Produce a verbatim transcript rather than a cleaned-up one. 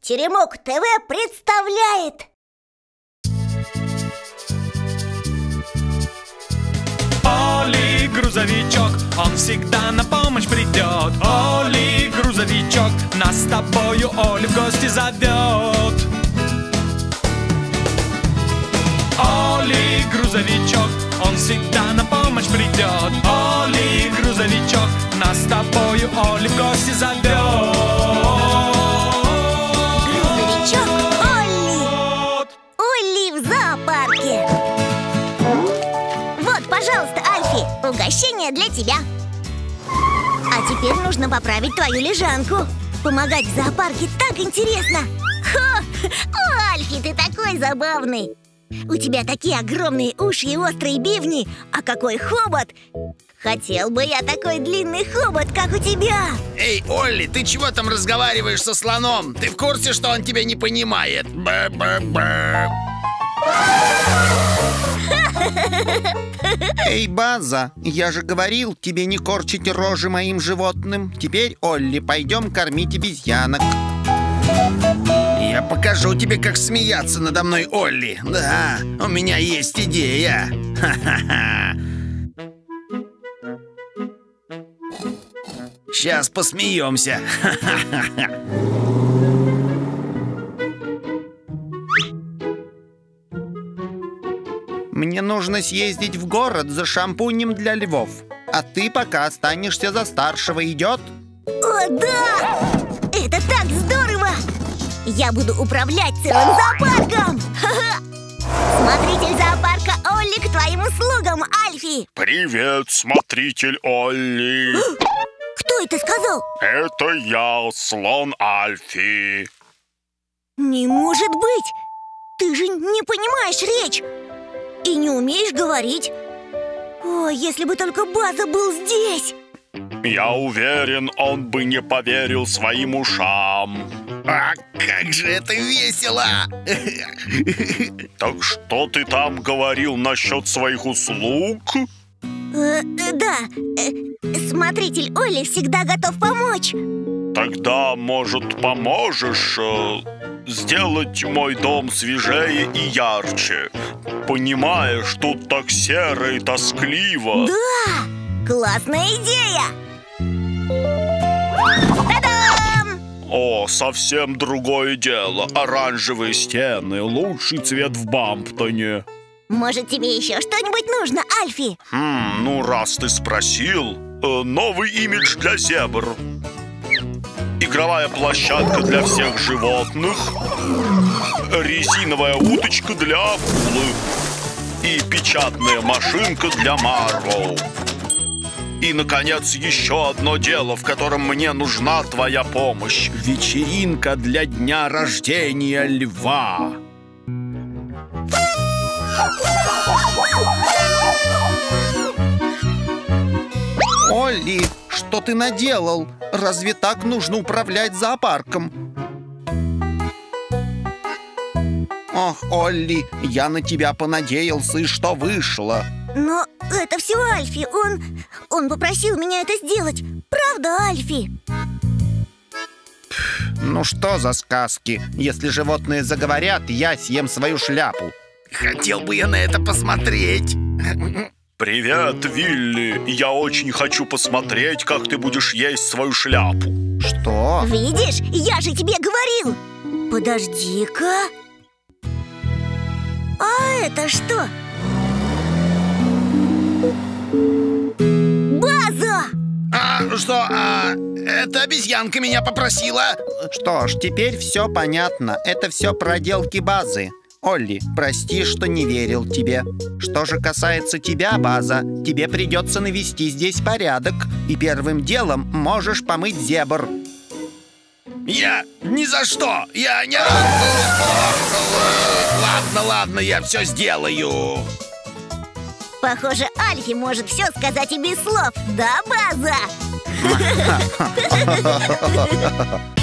Теремок ТВ представляет. Оли грузовичок, он всегда на помощь придет. Оли грузовичок, нас с тобою Оля в гости зовет. Оли грузовичок, он всегда на помощь придет. Оли грузовичок, нас с тобою Оля в гости зовет. Грузовичок Олли. Олли в зоопарке. Вот, пожалуйста, Альфи, угощение для тебя. А теперь нужно поправить твою лежанку. Помогать в зоопарке так интересно. Хо! О, Альфи, ты такой забавный. У тебя такие огромные уши и острые бивни. А какой хобот! Хотел бы я такой длинный хобот, как у тебя. Эй, Олли, ты чего там разговариваешь со слоном? Ты в курсе, что он тебя не понимает? Бэ-бэ-бэ. Эй, База, я же говорил тебе не корчить рожи моим животным. Теперь, Олли, пойдем кормить обезьянок. Я покажу тебе, как смеяться надо мной, Олли. Да, у меня есть идея. Ха-ха-ха. Сейчас посмеемся. Ха-ха-ха. Мне нужно съездить в город за шампунем для львов. А ты пока останешься за старшего, идет? О, да! Это так здорово! Я буду управлять целым зоопарком! Ха-ха! Смотритель зоопарка Олли к твоим услугам, Альфи! Привет, смотритель Олли! Кто это сказал? Это я, слон Альфи. Не может быть! Ты же не понимаешь речь! И не умеешь говорить. О, если бы только База был здесь! Я уверен, он бы не поверил своим ушам. А как же это весело! Так что ты там говорил насчет своих услуг? Э, да, э, смотритель Олли всегда готов помочь. Тогда, может, поможешь э, сделать мой дом свежее и ярче? Понимаешь, тут так серо и тоскливо. Да, классная идея! Та-дам! О, совсем другое дело. Оранжевые стены, лучший цвет в Бамптоне. Может, тебе еще что-нибудь нужно, Альфи? Хм, ну раз ты спросил, э, новый имидж для зебр. Игровая площадка для всех животных. Резиновая уточка для акулы. И печатная машинка для Марвел. И, наконец, еще одно дело, в котором мне нужна твоя помощь. Вечеринка для дня рождения льва. Олли, что ты наделал? Разве так нужно управлять зоопарком? Ох, Олли, я на тебя понадеялся, и что вышло? Но это все Альфи, он... Он попросил меня это сделать. Правда, Альфи? Ну что за сказки? Если животные заговорят, я съем свою шляпу. Хотел бы я на это посмотреть. Привет, Вилли. Я очень хочу посмотреть, как ты будешь есть свою шляпу. Что? Видишь, я же тебе говорил. Подожди-ка. А это что? База! А, что, а, эта обезьянка меня попросила. Что ж, теперь все понятно. Это все проделки Базы. Олли, прости, что не верил тебе. Что же касается тебя, База, тебе придется навести здесь порядок. И первым делом можешь помыть зебр. Я ни за что. Я не... Ладно, ладно, я все сделаю. Похоже, Альфи может все сказать и без слов. Да, База?